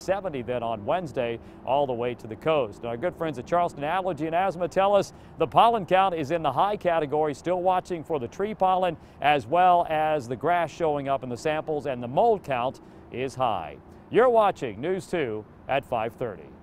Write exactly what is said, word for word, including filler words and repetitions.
seventy then on Wednesday all the way to the coast. Now, our good friends at Charleston Allergy and Asthma tell us the pollen count is in the high category, still watching for the tree pollen as well as the grass showing up in the samples, and the mold count is high. You're watching News two at five thirty.